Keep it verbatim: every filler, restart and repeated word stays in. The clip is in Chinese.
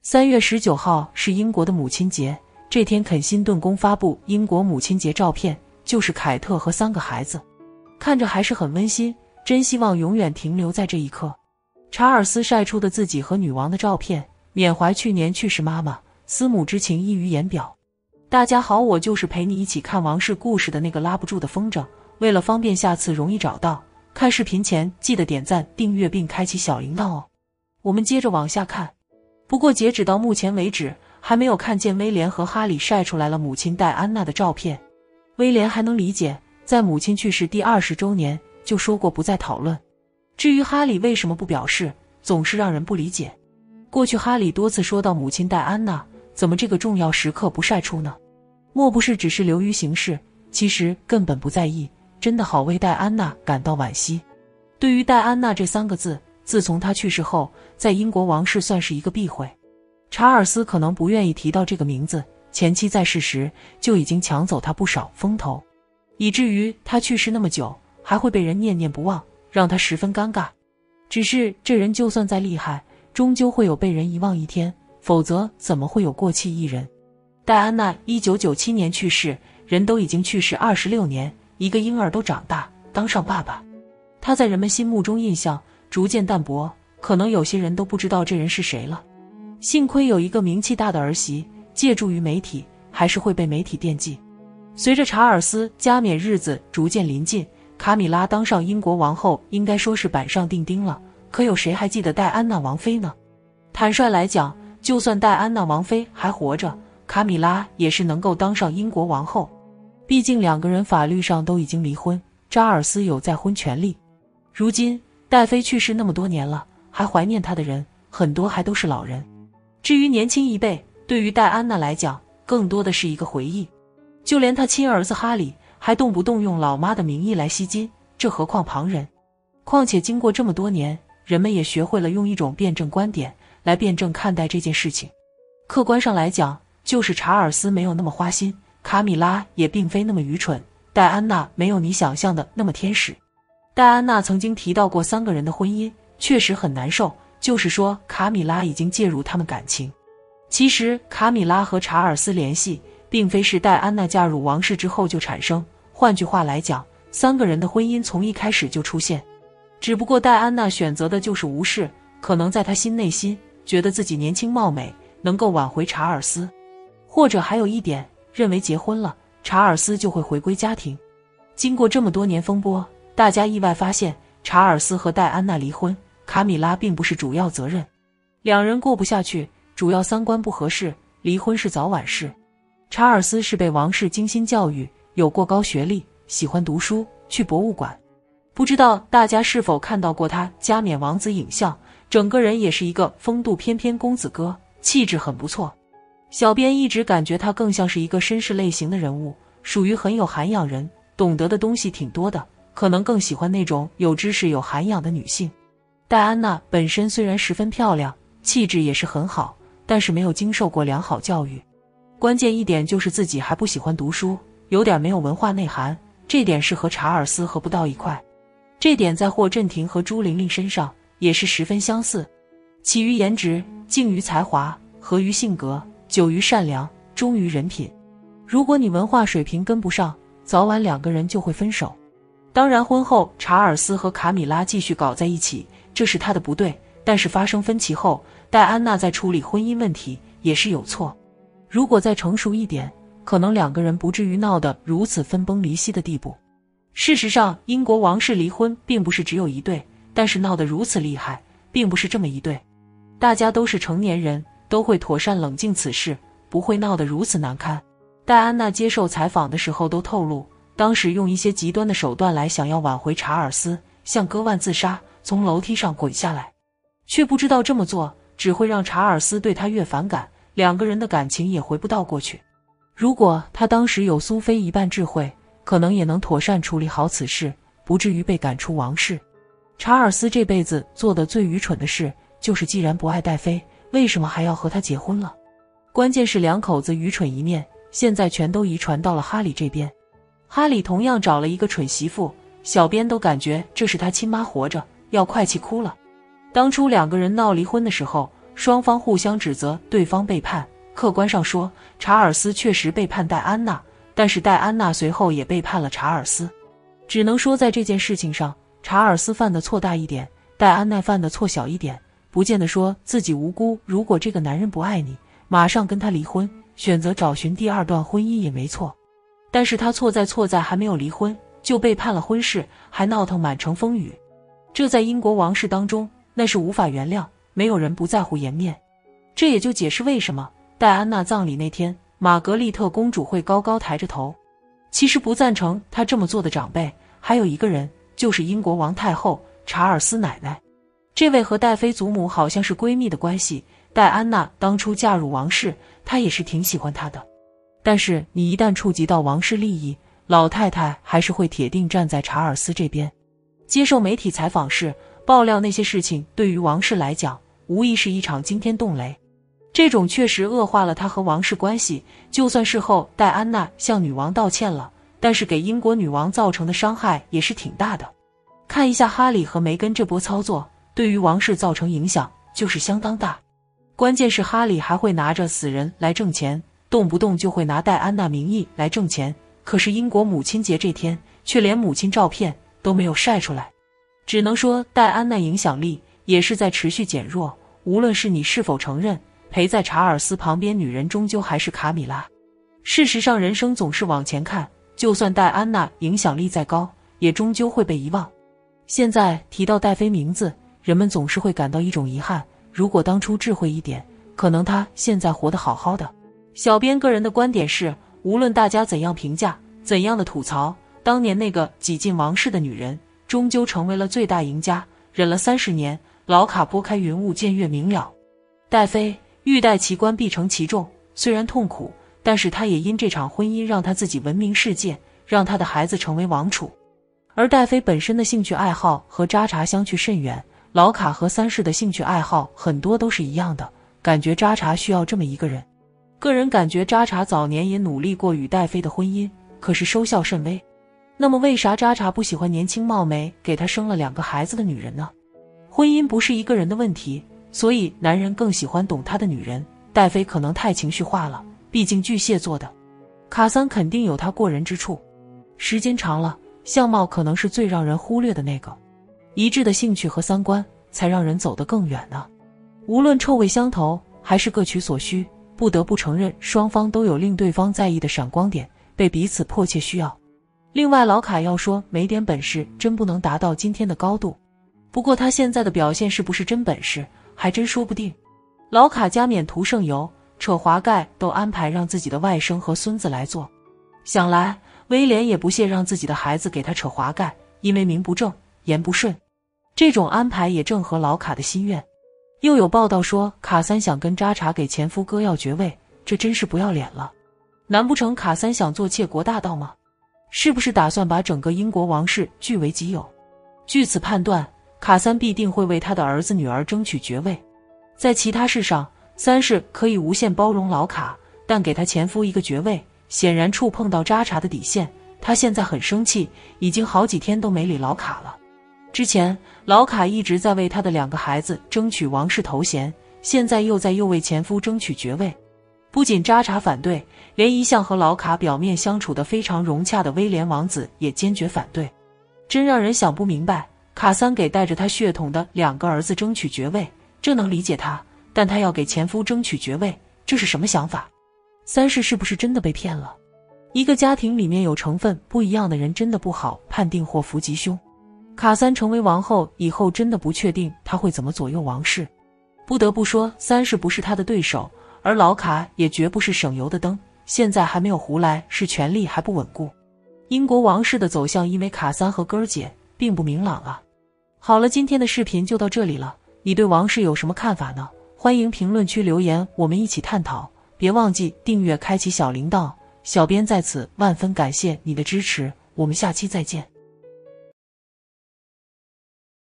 三月十九号是英国的母亲节，这天肯辛顿宫发布英国母亲节照片，就是凯特和三个孩子，看着还是很温馨，真希望永远停留在这一刻。查尔斯晒出的自己和女王的照片，缅怀去年去世妈妈，思母之情溢于言表。大家好，我就是陪你一起看王室故事的那个拉不住的风筝，为了方便下次容易找到，看视频前记得点赞、订阅并开启小铃铛哦。我们接着往下看。不过截止到目前为止，还没有看见威廉和哈里晒出来了母亲戴安娜的照片。威廉还能理解，在母亲去世第二十周年就说过不再讨论。至于哈里为什么不表示，总是让人不理解。过去哈里多次说到母亲戴安娜，怎么这个重要时刻不晒出呢？莫不是只是流于形式，其实根本不在意，真的好为戴安娜感到惋惜。对于戴安娜这三个字，自从她去世后，在英国王室算是一个避讳。查尔斯可能不愿意提到这个名字，前妻在世时就已经抢走他不少风头，以至于他去世那么久，还会被人念念不忘，让他十分尴尬。只是这人就算再厉害，终究会有被人遗忘一天，否则怎么会有过气艺人？戴安娜一九九七年去世，人都已经去世二十六年，一个婴儿都长大，当上爸爸。他在人们心目中印象逐渐淡薄，可能有些人都不知道这人是谁了。幸亏有一个名气大的儿媳，借助于媒体，还是会被媒体惦记。随着查尔斯加冕日子逐渐临近，卡米拉当上英国王后应该说是板上钉钉了，可有谁还记得戴安娜王妃呢？坦率来讲，就算戴安娜王妃还活着，卡米拉也是能够当上英国王后。毕竟两个人法律上都已经离婚，查尔斯有再婚权利。如今戴妃去世那么多年了，还怀念她的人很多还都是老人。至于年轻一辈，对于戴安娜来讲，更多的是一个回忆。就连她亲儿子哈里还动不动用老妈的名义来吸金，这何况旁人？况且经过这么多年，人们也学会了用一种辩证观点来辩证看待这件事情。客观上来讲，就是查尔斯没有那么花心，卡米拉也并非那么愚蠢，戴安娜没有你想象的那么天使。戴安娜曾经提到过三个人的婚姻，确实很难受，就是说卡米拉已经介入他们感情。其实卡米拉和查尔斯联系并非是戴安娜嫁入王室之后就产生，换句话来讲，三个人的婚姻从一开始就出现。只不过戴安娜选择的就是无视，可能在她心内心觉得自己年轻貌美，能够挽回查尔斯。或者还有一点，认为结婚了，查尔斯就会回归家庭。经过这么多年风波，大家意外发现查尔斯和戴安娜离婚，卡米拉并不是主要责任。两人过不下去，主要三观不合适，离婚是早晚事。查尔斯是被王室精心教育，有过高学历，喜欢读书，去博物馆。不知道大家是否看到过他加冕王子影像，整个人也是一个风度翩翩公子哥，气质很不错。小编一直感觉他更像是一个绅士类型的人物，属于很有涵养人，懂得的东西挺多的，可能更喜欢那种有知识有涵养的女性。戴安娜本身虽然十分漂亮，气质也是很好，但是没有经受过良好教育。关键一点就是自己还不喜欢读书，有点没有文化内涵，这点是和查尔斯合不到一块。这点在霍震霆和朱玲玲身上也是十分相似。起于颜值，敬于才华，合于性格，久于善良，忠于人品。如果你文化水平跟不上，早晚两个人就会分手。当然婚后查尔斯和卡米拉继续搞在一起，这是他的不对，但是发生分歧后，戴安娜在处理婚姻问题也是有错。如果再成熟一点，可能两个人不至于闹得如此分崩离析的地步。事实上，英国王室离婚并不是只有一对，但是闹得如此厉害，并不是这么一对。大家都是成年人，都会妥善冷静此事，不会闹得如此难堪。戴安娜接受采访的时候都透露，当时用一些极端的手段来想要挽回查尔斯，像割腕自杀，从楼梯上滚下来，却不知道这么做只会让查尔斯对他越反感，两个人的感情也回不到过去。如果他当时有苏菲一半智慧，可能也能妥善处理好此事，不至于被赶出王室。查尔斯这辈子做的最愚蠢的事，就是既然不爱戴妃，为什么还要和她结婚了？关键是两口子愚蠢一面，现在全都遗传到了哈里这边。哈里同样找了一个蠢媳妇，小编都感觉这是他亲妈活着，要快气哭了。当初两个人闹离婚的时候， 双方互相指责对方背叛。客观上说，查尔斯确实背叛戴安娜，但是戴安娜随后也背叛了查尔斯。只能说在这件事情上，查尔斯犯的错大一点，戴安娜犯的错小一点，不见得说自己无辜。如果这个男人不爱你，马上跟他离婚，选择找寻第二段婚姻也没错。但是他错在错在还没有离婚就背叛了婚事，还闹腾满城风雨，这在英国王室当中那是无法原谅，没有人不在乎颜面。这也就解释为什么戴安娜葬礼那天，玛格丽特公主会高高抬着头。其实不赞成她这么做的长辈还有一个人，就是英国王太后查尔斯奶奶。这位和戴妃祖母好像是闺蜜的关系，戴安娜当初嫁入王室，她也是挺喜欢她的。但是你一旦触及到王室利益，老太太还是会铁定站在查尔斯这边。接受媒体采访时爆料那些事情，对于王室来讲无疑是一场惊天动雷。这种确实恶化了他和王室关系，就算事后戴安娜向女王道歉了，但是给英国女王造成的伤害也是挺大的。看一下哈里和梅根这波操作，对于王室造成影响就是相当大。关键是哈里还会拿着死人来挣钱，动不动就会拿戴安娜名义来挣钱，可是英国母亲节这天却连母亲照片都没有晒出来。只能说戴安娜影响力也是在持续减弱，无论是你是否承认，陪在查尔斯旁边女人终究还是卡米拉。事实上人生总是往前看，就算戴安娜影响力再高，也终究会被遗忘。现在提到戴妃名字，人们总是会感到一种遗憾，如果当初智慧一点，可能她现在活得好好的。小编个人的观点是，无论大家怎样评价，怎样的吐槽，当年那个挤进王室的女人终究成为了最大赢家，忍了三十年，老卡拨开云雾见月明了。戴妃欲戴其冠必承其重，虽然痛苦，但是她也因这场婚姻让她自己闻名世界，让她的孩子成为王储。而戴妃本身的兴趣爱好和扎查相去甚远，老卡和三世的兴趣爱好很多都是一样的，感觉扎查需要这么一个人。个人感觉扎查早年也努力过与戴妃的婚姻，可是收效甚微。那么为啥扎查不喜欢年轻貌美给他生了两个孩子的女人呢？婚姻不是一个人的问题，所以男人更喜欢懂他的女人。戴妃可能太情绪化了，毕竟巨蟹座的。卡桑肯定有他过人之处，时间长了，相貌可能是最让人忽略的那个。一致的兴趣和三观才让人走得更远呢。无论臭味相投还是各取所需，不得不承认双方都有令对方在意的闪光点，被彼此迫切需要。另外老卡要说没点本事真不能达到今天的高度，不过他现在的表现是不是真本事还真说不定。老卡加冕涂圣油，扯华盖都安排让自己的外甥和孙子来做，想来威廉也不屑让自己的孩子给他扯华盖，因为名不正言不顺，这种安排也正合老卡的心愿。又有报道说卡三想跟扎查给前夫哥要爵位，这真是不要脸了。难不成卡三想做窃国大盗吗？是不是打算把整个英国王室据为己有？据此判断，卡三必定会为他的儿子女儿争取爵位。在其他事上，三世可以无限包容老卡，但给他前夫一个爵位，显然触碰到扎查的底线。他现在很生气，已经好几天都没理老卡了。之前老卡一直在为他的两个孩子争取王室头衔，现在又在又为前夫争取爵位。不仅扎查反对，连一向和老卡表面相处得非常融洽的威廉王子也坚决反对。真让人想不明白，卡三给带着他血统的两个儿子争取爵位，这能理解他，但他要给前夫争取爵位，这是什么想法？三世是不是真的被骗了？一个家庭里面有成分不一样的人真的不好判定祸福吉凶。卡三成为王后以后，真的不确定他会怎么左右王室。不得不说，三世不是他的对手，而老卡也绝不是省油的灯，现在还没有胡来，是权力还不稳固。英国王室的走向因为卡三和哥儿姐并不明朗啊。好了，今天的视频就到这里了，你对王室有什么看法呢？欢迎评论区留言，我们一起探讨。别忘记订阅开启小铃铛，小编在此万分感谢你的支持，我们下期再见。